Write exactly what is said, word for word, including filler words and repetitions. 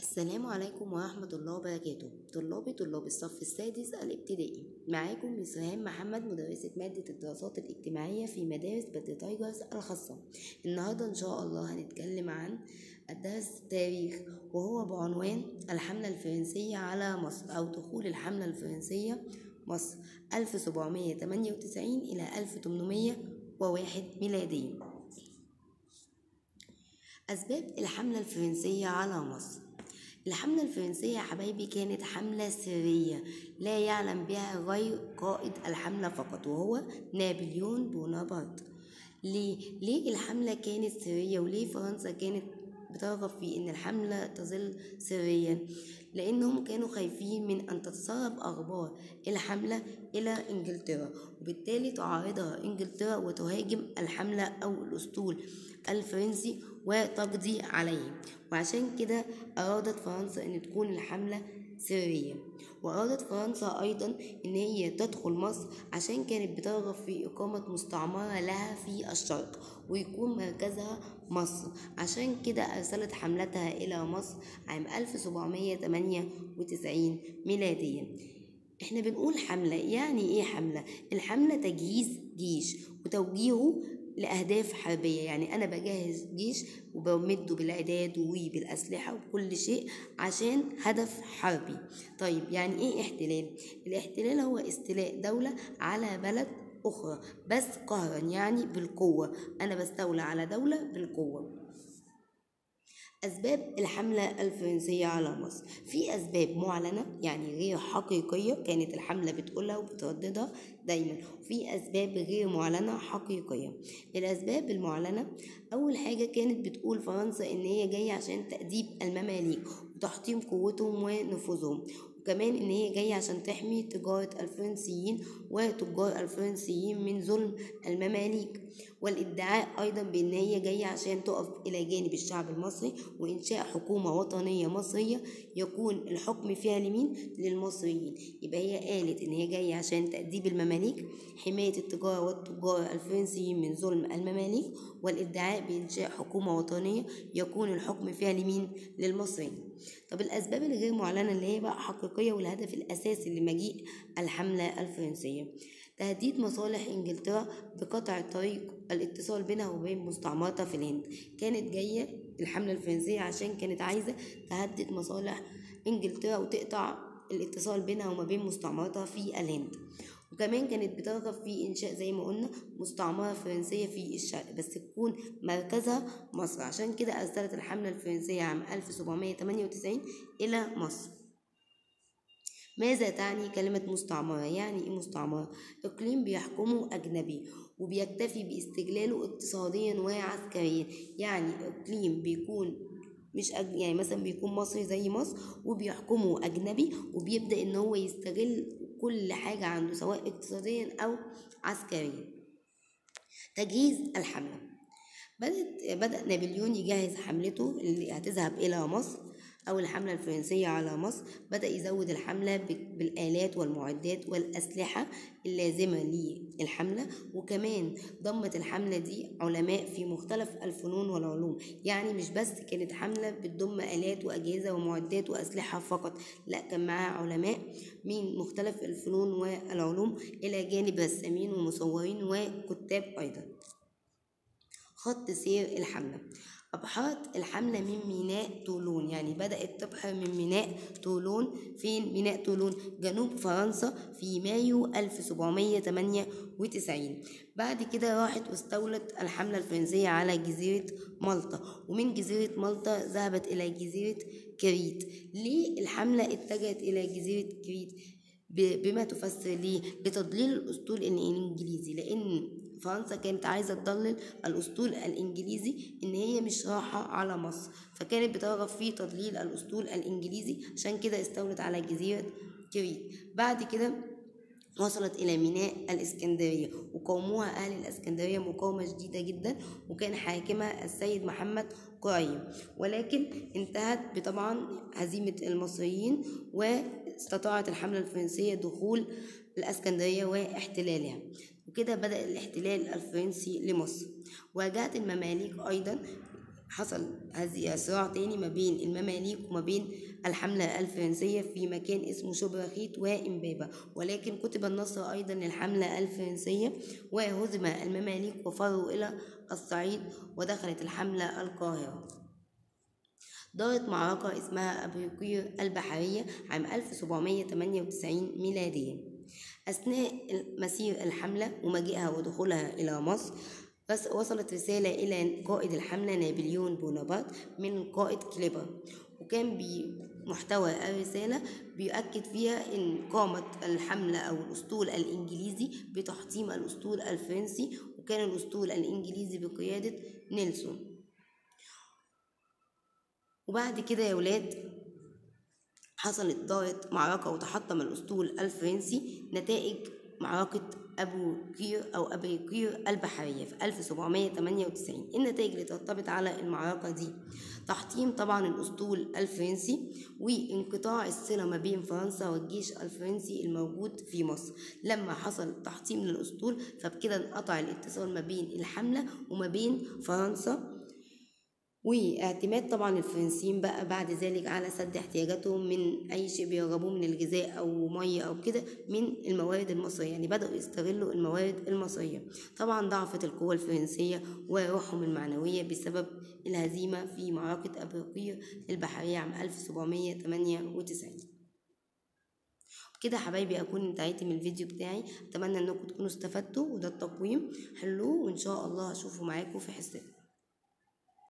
السلام عليكم ورحمة الله وبركاته. طلابي طلاب الصف السادس الابتدائي، معاكم مس ريهام محمد، مدرسة مادة الدراسات الاجتماعية في مدارس بدر تايجرز الخاصة. النهاردة إن شاء الله هنتكلم عن الدرس التاريخ، وهو بعنوان الحملة الفرنسية على مصر، أو دخول الحملة الفرنسية مصر ألف وسبعمائة وثمانية وتسعين إلى ألف وثمانمائة وواحد ميلادي. أسباب الحملة الفرنسية على مصر. الحملة الفرنسية يا حبايبي كانت حملة سرية لا يعلم بها غير قائد الحملة فقط، وهو نابليون بونابرت. ليه؟ ليه الحملة كانت سرية، وليه فرنسا كانت بترغب في ان الحملة تظل سريا؟ لانهم كانوا خايفين من ان تتسرب اخبار الحملة الى انجلترا، وبالتالي تعارضها انجلترا وتهاجم الحملة او الاسطول الفرنسي وتقضي عليه. وعشان كده ارادت فرنسا ان تكون الحملة سرية. وأرادت فرنسا أيضا إن هي تدخل مصر عشان كانت بترغب في إقامة مستعمرة لها في الشرق، ويكون مركزها مصر. عشان كده أرسلت حملتها إلى مصر عام ألف وسبعمائة وثمانية وتسعين ميلاديا. احنا بنقول حملة، يعني ايه حملة؟ الحملة تجهيز جيش وتوجيهه لأهداف حربية، يعني أنا بجهز جيش وبمده بالعداد وبالأسلحة وكل شيء عشان هدف حربي. طيب يعني إيه احتلال؟ الاحتلال هو استيلاء دولة على بلد أخرى، بس قهرا، يعني بالقوة، أنا بستولى على دولة بالقوة. أسباب الحملة الفرنسية على مصر. في أسباب معلنة يعني غير حقيقية كانت الحملة بتقولها وبترددها دايما، وفي أسباب غير معلنة حقيقية. الأسباب المعلنة، أول حاجة كانت بتقول فرنسا إن هي جاية عشان تأديب المماليك وتحطيم قوتهم ونفوذهم، وكمان إن هي جاية عشان تحمي تجارة الفرنسيين وتجار الفرنسيين من ظلم المماليك. والادعاء أيضا بأن هي جاية عشان تقف إلى جانب الشعب المصري وإنشاء حكومة وطنية مصرية يكون الحكم فيها لمين؟ للمصريين. يبقى هي قالت إن هي جاية عشان تأديب المماليك، حماية التجارة والتجار الفرنسيين من ظلم المماليك، والادعاء بإنشاء حكومة وطنية يكون الحكم فيها لمين؟ للمصريين. طب الأسباب الغير معلنة اللي هي بقى حقيقية والهدف الأساسي لمجيء الحملة الفرنسية: تهديد مصالح إنجلترا بقطع طريق الاتصال بينها وبين مستعمراتها في الهند. كانت جاية الحملة الفرنسية عشان كانت عايزة تهدد مصالح إنجلترا وتقطع الاتصال بينها وما بين مستعمراتها في الهند. وكمان كانت بترغب في إنشاء زي ما قلنا مستعمرة فرنسية في الشرق، بس تكون مركزها مصر. عشان كده أرسلت الحملة الفرنسية عام ألف وسبعمائة وثمانية وتسعين إلى مصر. ماذا تعني كلمة مستعمرة؟ يعني إيه مستعمرة؟ إقليم بيحكمه أجنبي وبيكتفي باستغلاله اقتصاديا وعسكريا. يعني إقليم بيكون مش أج... يعني مثلا بيكون مصري زي مصر وبيحكمه أجنبي، وبيبدأ إن هو يستغل كل حاجة عنده سواء اقتصاديا أو عسكريا. تجهيز الحملة. بدأت بدأ نابليون يجهز حملته اللي هتذهب إلى مصر أو الحملة الفرنسية على مصر. بدأ يزود الحملة بالآلات والمعدات والأسلحة اللازمة للحملة، وكمان ضمت الحملة دي علماء في مختلف الفنون والعلوم. يعني مش بس كانت حملة بتضم آلات وأجهزة ومعدات وأسلحة فقط، لا، كان معاها علماء من مختلف الفنون والعلوم إلى جانب رسامين ومصورين وكتاب أيضا. خط سير الحملة. أبحرت الحملة من ميناء طولون، يعني بدأت تبحر من ميناء طولون. فين ميناء طولون؟ جنوب فرنسا، في مايو ألف وسبعمائة وثمانية وتسعين. بعد كده راحت واستولت الحملة الفرنسية على جزيرة مالطا، ومن جزيرة مالطا ذهبت إلى جزيرة كريت. ليه الحملة اتجهت إلى جزيرة كريت؟ بما تفسر ليه؟ لتضليل الأسطول الإنجليزي، لأن فرنسا كانت عايزة تضلل الأسطول الإنجليزي إن هي مش راحة على مصر، فكانت بترغب في تضليل الأسطول الإنجليزي، عشان كده استولت على جزيرة كريت. بعد كده وصلت إلى ميناء الإسكندرية، وقاوموها أهل الإسكندرية مقاومة شديدة جدا، وكان حاكمها السيد محمد قريم، ولكن انتهت بطبعا هزيمة المصريين، واستطاعت الحملة الفرنسية دخول الإسكندرية واحتلالها. وكده بدأ الاحتلال الفرنسي لمصر. واجهت المماليك أيضا حصل هذه صراع تاني ما بين المماليك وما بين الحملة الفرنسية في مكان اسمه شبرخيت وإمبابة، ولكن كتب النصر أيضا للحملة الفرنسية وهزم المماليك وفروا إلى الصعيد ودخلت الحملة القاهرة. دارت معركة اسمها أبرقير البحرية عام ألف وسبعمائة وثمانية وتسعين ميلاديا. أثناء مسير الحملة ومجيئها ودخولها إلى مصر وصلت رسالة إلى قائد الحملة نابليون بونابرت من قائد كليبر، وكان بمحتوى الرسالة بيؤكد فيها إن قامت الحملة أو الأسطول الإنجليزي بتحطيم الأسطول الفرنسي، وكان الأسطول الإنجليزي بقيادة نيلسون. وبعد كده يا ولاد حصلت دارت معركة وتحطم الأسطول الفرنسي نتائج معركة أبو قير أو أبرقير البحرية في ألف وسبعمائة وثمانية وتسعين. النتائج اللي ترتبط على المعركة دي تحطيم طبعا الأسطول الفرنسي وانقطاع الصلة ما بين فرنسا والجيش الفرنسي الموجود في مصر. لما حصل تحطيم للأسطول فبكده انقطع الاتصال ما بين الحملة وما بين فرنسا، واعتماد طبعا الفرنسيين بقى بعد ذلك على سد احتياجاتهم من اي شيء بيرغبوه من الغذاء او ميه او كده من الموارد المصريه، يعني بداوا يستغلوا الموارد المصريه. طبعا ضعفت القوه الفرنسيه وروحهم المعنويه بسبب الهزيمه في معركه أبرقير البحريه عام ألف وسبعمائة وثمانية وتسعين. كده حبايبي اكون انتهيت من الفيديو بتاعي، اتمنى انكم تكونوا استفدتوا، وده التقويم حلوه وان شاء الله هشوفه معاكم في حصتنا.